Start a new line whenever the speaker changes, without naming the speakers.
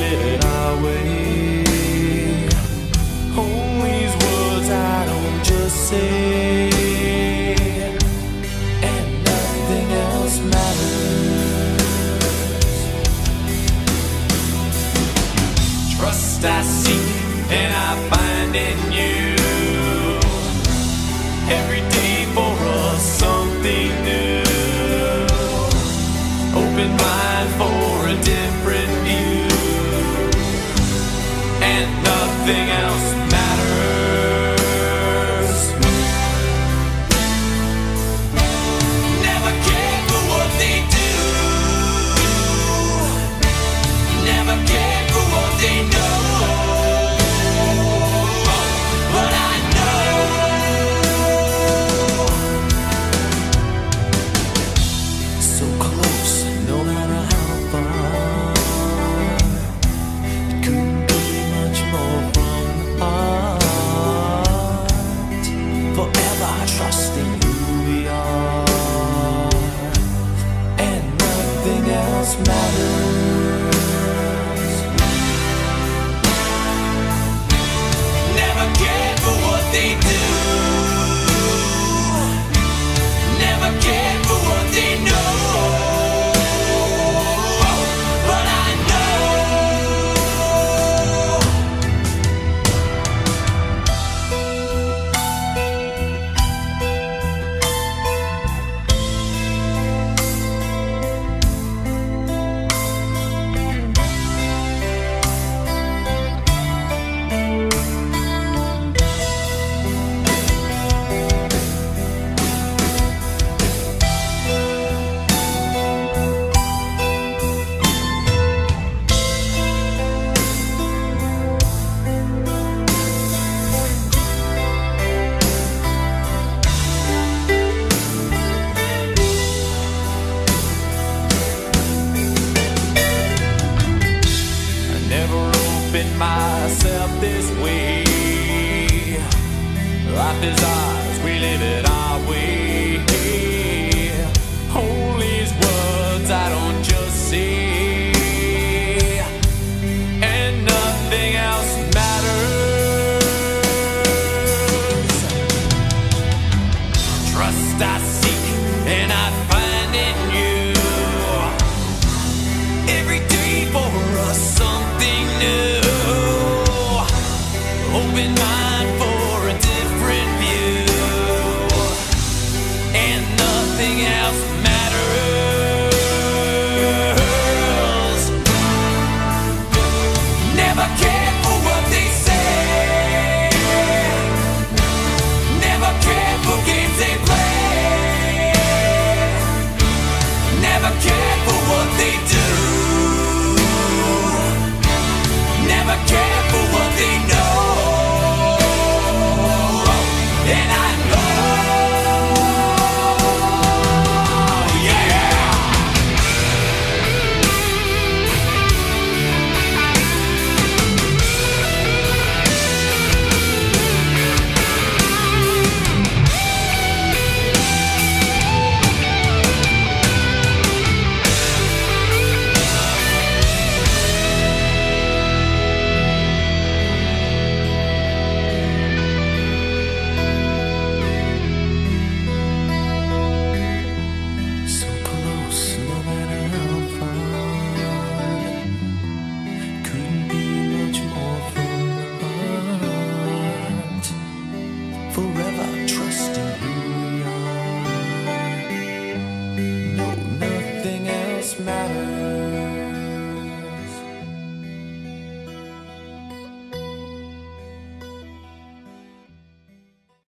live it our way. Oh, these words I don't just say, and nothing else matters. Trust I seek and I find in you, every day for us something new. Open mind for a different view, and nothing else matters. Never cared for what they do, never cared for what they know, but I know so close, no matter how far. It couldn't be much more from the heart. Forever trusting who we are, and nothing else matters. Never cared for what they do, never cared for what they know, but I know I never opened myself this way. Life is ours, we live it our way.